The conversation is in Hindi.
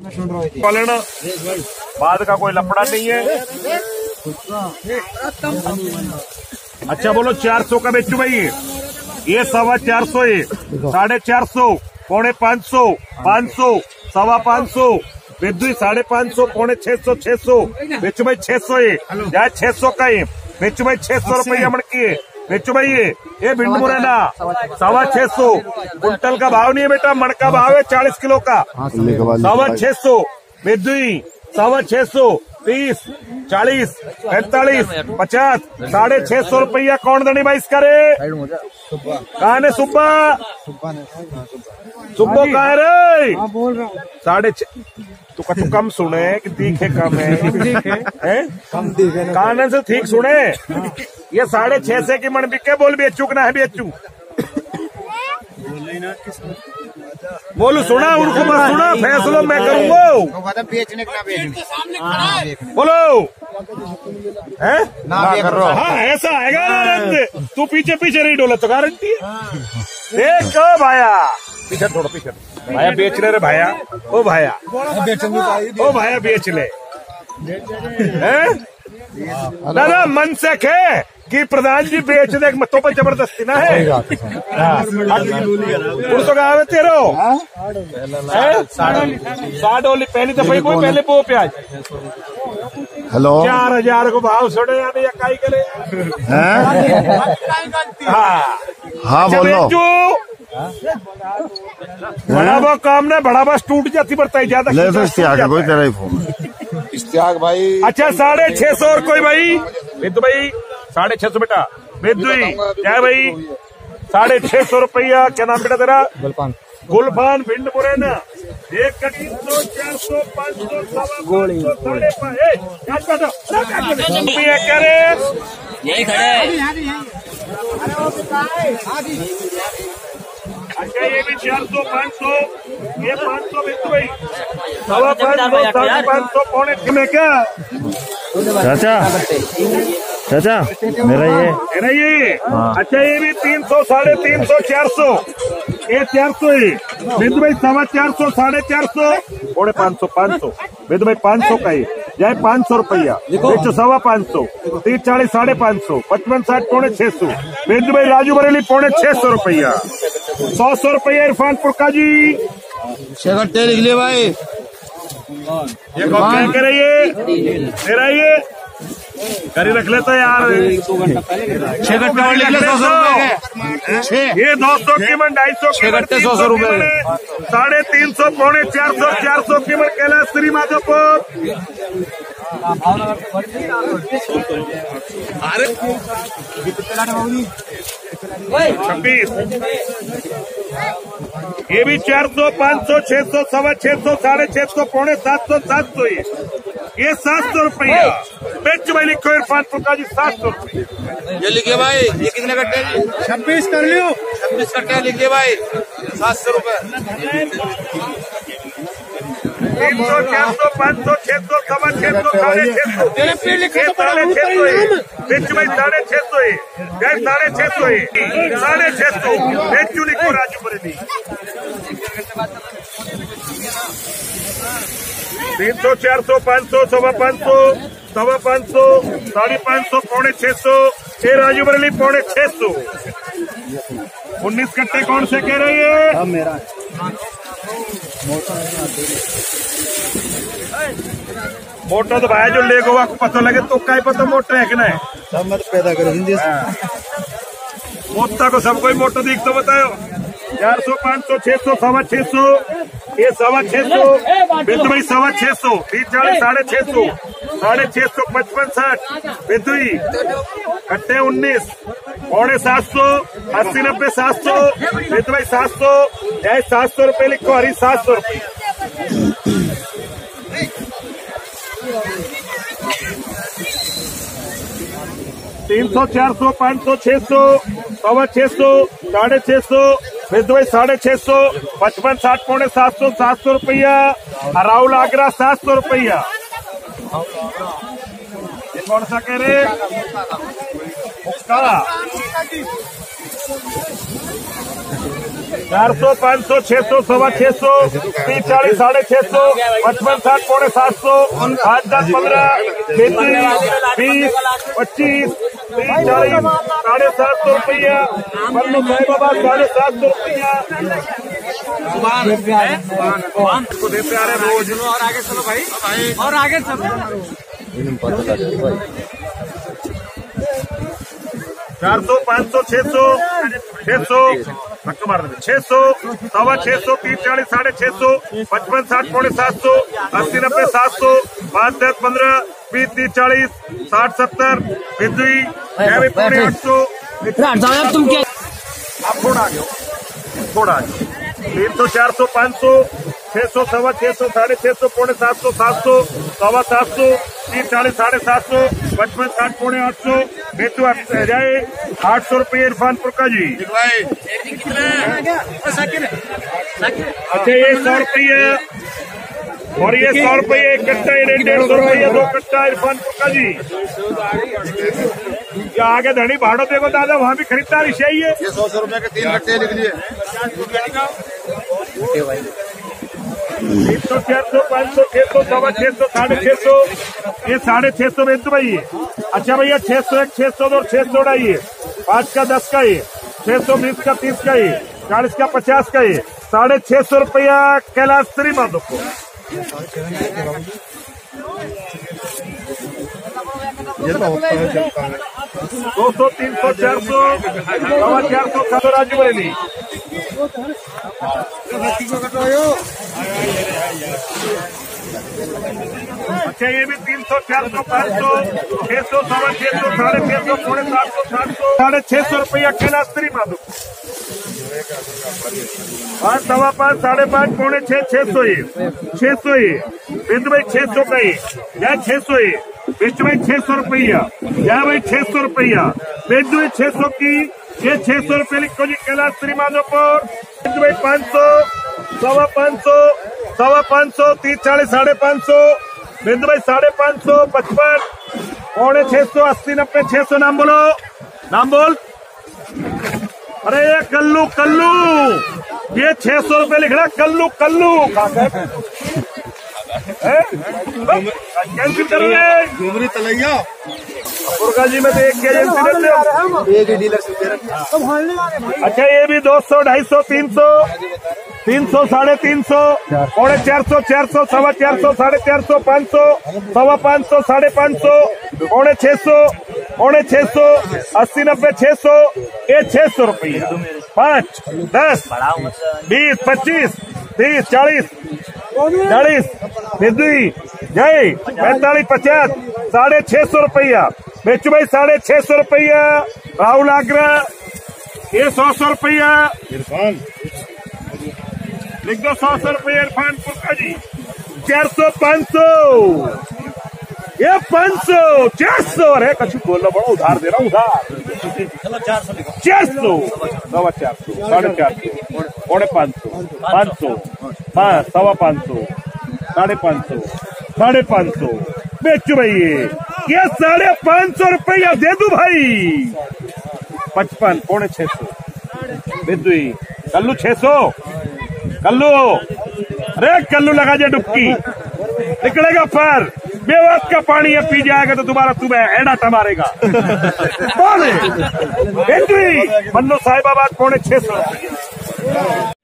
लेना, बाद का कोई लफड़ा नहीं है। अच्छा बोलो 400 का बेचू भाई, ये 450 है, 450, 450, 500, 550, बेचू 550, 550, 600 बेचू भाई 600 है, या 600 का है बेचू भाई 600 रुपया मणकी है बेचू भाई। ये भिंड मुरैना 650, कुंटल का भाव नहीं है बेटा, मण का भाव है 40 किलो का। 650 बेचू 650, 30, 40, 45, 50, 650 रुपया। कौन दनी भाई इसका रे? कहा ने सुब्बा? सुब्बो कहा रे? बोल रहा हूँ 6.5 तो कछु कम सुने कि दिखे कम है, कम दिखे कानन से ठीक सुने। ये 650 की मन बिके, बोल बेचू कि ना है बेचू? बोलू सुना, उनको मत सुना, फैसला मैं करूंगा। बेचने का बेचने बोलो है ना कर रहा। हाँ ऐसा आएगा आनंद, तू पीछे पीछे नहीं डोला तो गारंटी है। देख भाया पीछे, थोड़ा पीछे भाया, बेच ले रे भाया, ओ भाया ओ भाया बेच ले। दादा मन से खे कि प्रधान जी बेच दे, तो पर जबरदस्ती ना है। पुरुषों का आवे तेरो 60 पहली दफा कोई पहले वो प्याज। हेलो 4000 को भाव छोड़े यानी इकाई के लिए। हाँ बोलो। बड़ा वो काम ना, बड़ा बस टूट जाती बढ़ता ज्यादा। ले तो इश्तियाक कोई तेरा ही फोन इश्तियाक भाई। अच्छा 650 और कोई भाई बिद्दू भाई 650 बेटा, बिद्दू क्या है भाई? 650 रुपया। क्या नाम बेटा तेरा? गुलफान भिंड मुरैना। 1 का 300, 400, 500, 550, क्या रे? यही खड़े। अच्छा ये भी 400, 500, ये 500 बिद्दू भाई, 550, 550, पौने में क्या? चाचा चाचा मेरा ये अच्छा ये भी 300, 350, 400, ये 400 है बिंदु भाई। 450, 450, पौने 500, 500 बिंदु भाई 500 का ही जाए 500 रुपया बेचो। 550, 30, 40, 550, 55, 60, पौने 600 बिंदु भाई। राजू बरेली पौने 600 रुपया। 100 रुपया इरफानपुर का जी। शेखर लिख ले भाई। ये क्या करे ये मेरा ये करी रख लेता यार। 6 गट्टे और लिख ले 100 रुपए। ये 200 कीमत, 250 6 100 रुपए, 350, पौने 400, 400 कीमत कैलाश श्री माधोपुर। अरे 26 ये भी 400, 500, 600, 650, 650, पौने 700, 700 ये 700 रुपया। बेच भाई लिखो इरफानपुर का जी 700 रुपया। ये लिखिए भाई। ये कितने गट्टे? 26 कर लियो। 26 गट्टे लिखिए भाई, 700 रुपए। 300, 400, 500, 600, 650, 650, बेच भाई 650 है, 650, 650 बेचू लिखो राजू बरेली। 300, 400, 500, 550, 550, 550, पौने 600, ये राजू बरेली पौने 600। 19 कट्टे कौन से कह रहे हैं? मेरा मोटा तो भाई जो ले गोवा को पता लगे तो का पता मोटा है कि नहीं? सब मत पैदा करो हिंदी। मोटा को सब कोई मोटा दिख तो बताओ। 400, 500, 600, 650, ये 650 बिंदु भाई 650, 30, 40, 650, 650, 55, 60 बिंदु कट्टे 19, पौने 700, 80, 90, 700 बिंदु भाई 700, 700 रुपए लिखो हरी 700 रुपए। 300, 400, 500, 600, 650, 650, बिंदु भाई 650, 55, 60, पौने 700, 700 रुपया। राहुल आगरा 700 रुपया। ये कौन सा कह रहे? मुक्का 400, 500, 600, 625, 30, 40, 650, 55, 60, पौने 700, 8, 10, 15, 20, 20, 25, 30, 40, 750 रुपया, पन्नू साई बाबा 750 रुपया को देते आ रहे रोज। और आगे चलो भाई, और आगे चलो। 400, 500, 600, 600, 600, 625, 30, 40, 650, 55, 60, पौने 700, 80, 90, 700, 5, 10, 15, 20, 30, 40, 60, 70, 20, पौने 800। तुम क्या आप थोड़ा आगे, थोड़ा आगे। 300, 400, 500, 600, 650, 650, पौने 700, 700, 750, 30, 40, 750, 55, 60, पौने 800, बेतु जाए 800 रुपये इरफानपुर का जी। अच्छा ये 100 रुपये और ये 100 रुपये एक कट्टा, 150 रुपये 2 कट्टा इरफानपुर का जी। क्या आगे धनी भाड़ो देखो दादा, वहाँ भी खरीदारी चाहिए। ये 100 रुपए के 3 कट्टे लिख लिए। 300, 400, 500, 600, 650, 650, ये 650 बेच दो भाई। अच्छा भैया 600 एक, 600 और 600 उड़ाइए। 5 का 10 का ये, 620 का 30 का ये, 40 का 50 का ये, 650 रुपया कैलाश श्री माधो को। 200, 300, 400, 450 खादो राजू बरेली। अच्छा ये भी 300, 400, 500, 600, 650, 650, पौने 700, 700, 650 रुपया कैलाश श्री माधो। 5, 5.25, 5.5, पौने 6, 600 ये, 600 ये, बिंदु भाई 600 का ये, या 600 ये, बिंदु भाई 600 रुपया, या भाई 600 रुपया, बिंदु भाई 600 की, ये 600 रुपये लिखो जी कैलाश श्री माधोपुर। बिंदु भाई 500, 550, 550, 30, 40, 550, बिंदु भाई 550, 55, पौने 600, 80, 90, 600। नाम बोलो, नाम बोल। अरे ये कल्लू कल्लू, ये 600 रुपये लिख रहा कल्लू कल्लू। कैंसिल कर रहे डूमरी तलैया पुरका जी में तो एक एजेंसी देते हो। अच्छा ये भी 200, 250, 300, 300, 350, पौने 400, 400, 450, 450, 500, 550, 550, पौने 600, पौने 600, 80, 90, 600, ये 600 रुपया। 5, 10, 20, 25, 30, 40, 40, 50, जय 45, 50, 650 रुपया। बेचू भाई 650 रुपया। राहुल आगरा ये 100 रुपया। इरफान लिख दो 100 रुपया इरफानपुर का जी। 400, 500, ये 500, 400। अरे कछु बोल रहा बड़ा उधार दे रहा हूँ, उधार 400, 450, 450, पौने 500, 500, 550, 550, 550। बेचू भाई ये 550 रुपया दे दू भाई। 55, पौने 600, बेदू कल्लू 600, कल्लू अरे कल्लू लगा जाए डुबकी, निकलेगा पर बेवात का पानी ये पी जाएगा तो दोबारा तुम्हें एडाटा मारेगा। मन्नू साहिबाबाद, पौने 600।